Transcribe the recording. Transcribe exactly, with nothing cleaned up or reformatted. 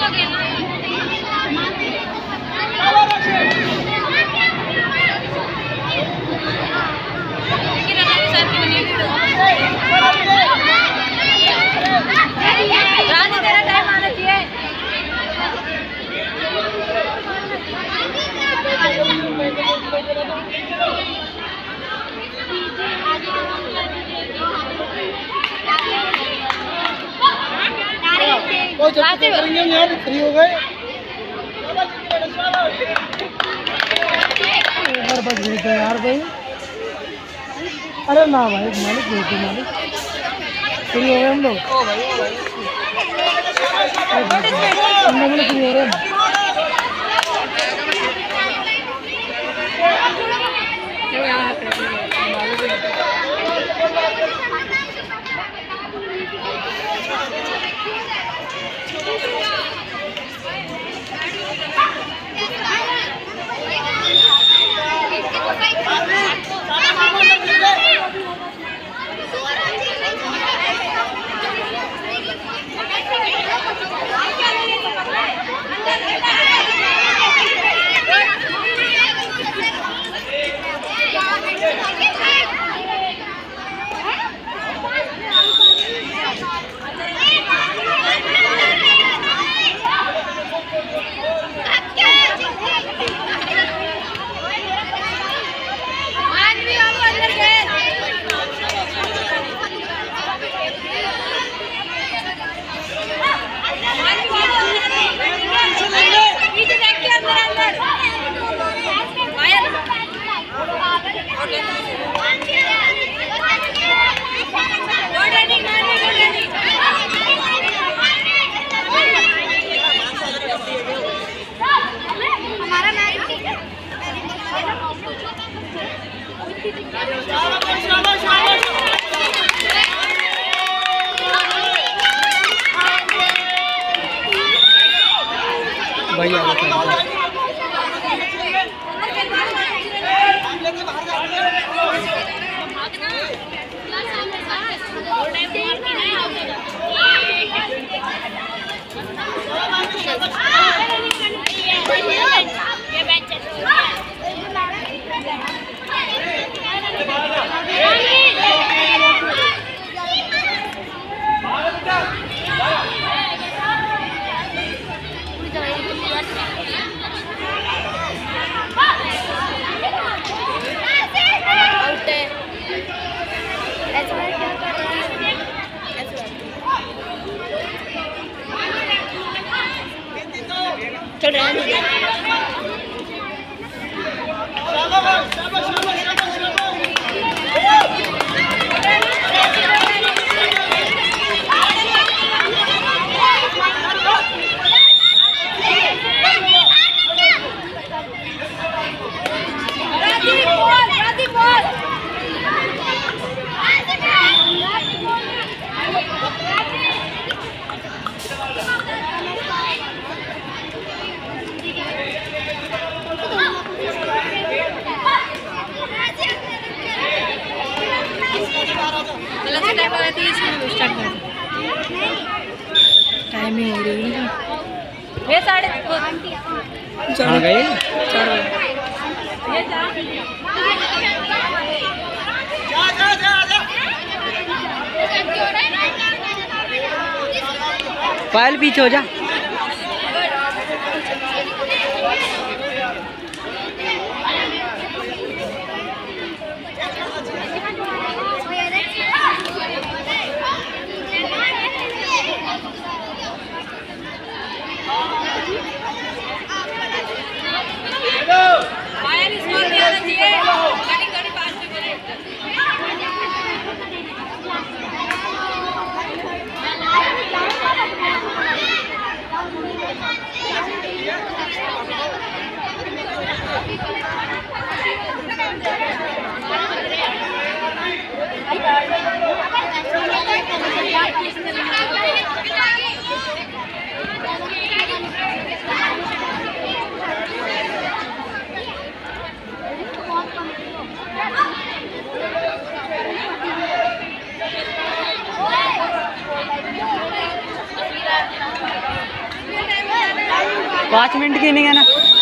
करेंगे यार, फ्री हो गए बच गए थे यार भाई। अरे ना भाई मालिक भेजो मालिक, फ्री हो गए हम लोग। ओ भाई ओ भाई हम लोग फ्री हो रहे हैं। चल रहा है टाइम ही हो रही है ये साढ़े चार गए चार ये पायल पीछे हो जा। पाँच मिनट की नहीं है ना।